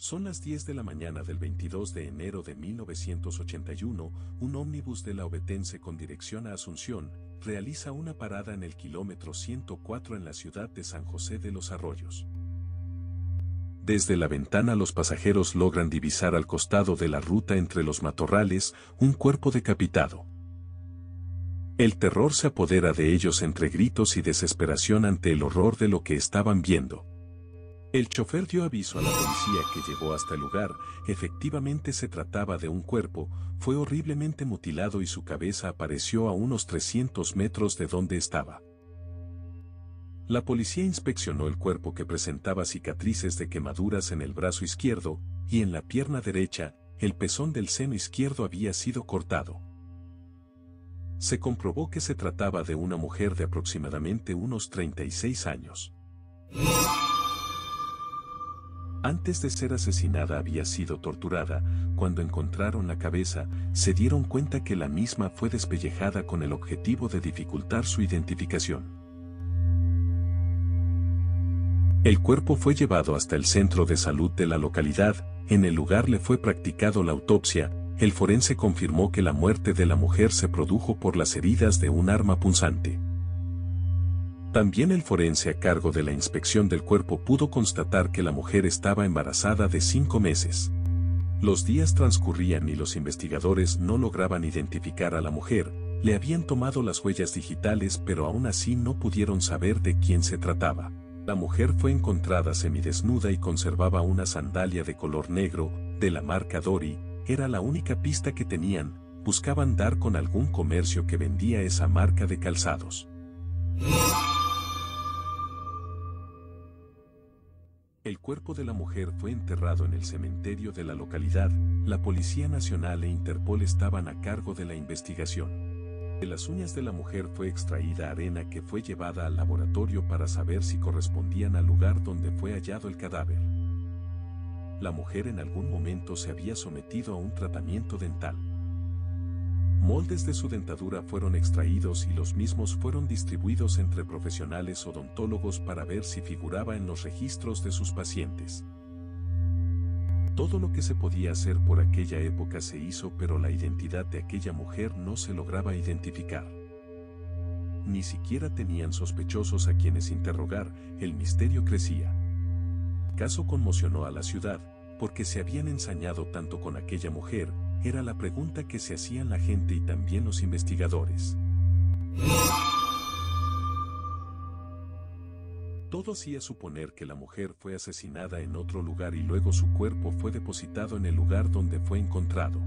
Son las 10 de la mañana del 22 de enero de 1981, un ómnibus de la Ovetense con dirección a Asunción, realiza una parada en el kilómetro 104 en la ciudad de San José de los Arroyos. Desde la ventana los pasajeros logran divisar al costado de la ruta entre los matorrales un cuerpo decapitado. El terror se apodera de ellos entre gritos y desesperación ante el horror de lo que estaban viendo. El chofer dio aviso a la policía que llegó hasta el lugar. Efectivamente se trataba de un cuerpo, fue horriblemente mutilado y su cabeza apareció a unos 300 metros de donde estaba. La policía inspeccionó el cuerpo que presentaba cicatrices de quemaduras en el brazo izquierdo, y en la pierna derecha, el pezón del seno izquierdo había sido cortado. Se comprobó que se trataba de una mujer de aproximadamente unos 36 años. Antes de ser asesinada había sido torturada. Cuando encontraron la cabeza, se dieron cuenta que la misma fue despellejada con el objetivo de dificultar su identificación. El cuerpo fue llevado hasta el centro de salud de la localidad. En el lugar le fue practicado la autopsia. El forense confirmó que la muerte de la mujer se produjo por las heridas de un arma punzante. También el forense a cargo de la inspección del cuerpo pudo constatar que la mujer estaba embarazada de 5 meses. Los días transcurrían y los investigadores no lograban identificar a la mujer. Le habían tomado las huellas digitales, pero aún así no pudieron saber de quién se trataba. La mujer fue encontrada semidesnuda y conservaba una sandalia de color negro, de la marca Dory. Era la única pista que tenían. Buscaban dar con algún comercio que vendía esa marca de calzados. El cuerpo de la mujer fue enterrado en el cementerio de la localidad. La Policía Nacional e Interpol estaban a cargo de la investigación. De las uñas de la mujer fue extraída arena que fue llevada al laboratorio para saber si correspondían al lugar donde fue hallado el cadáver. La mujer en algún momento se había sometido a un tratamiento dental. Moldes de su dentadura fueron extraídos y los mismos fueron distribuidos entre profesionales odontólogos para ver si figuraba en los registros de sus pacientes. Todo lo que se podía hacer por aquella época se hizo, pero la identidad de aquella mujer no se lograba identificar. Ni siquiera tenían sospechosos a quienes interrogar. El misterio crecía. El caso conmocionó a la ciudad, porque se habían ensañado tanto con aquella mujer. Era la pregunta que se hacían la gente y también los investigadores. Todo hacía suponer que la mujer fue asesinada en otro lugar y luego su cuerpo fue depositado en el lugar donde fue encontrado.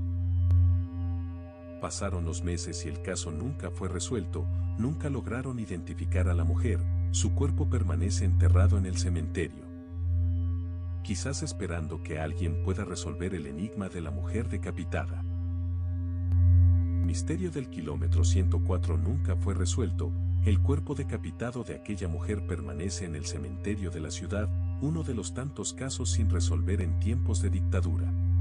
Pasaron los meses y el caso nunca fue resuelto. Nunca lograron identificar a la mujer. Su cuerpo permanece enterrado en el cementerio. Quizás esperando que alguien pueda resolver el enigma de la mujer decapitada. El misterio del kilómetro 104 nunca fue resuelto. El cuerpo decapitado de aquella mujer permanece en el cementerio de la ciudad, uno de los tantos casos sin resolver en tiempos de dictadura.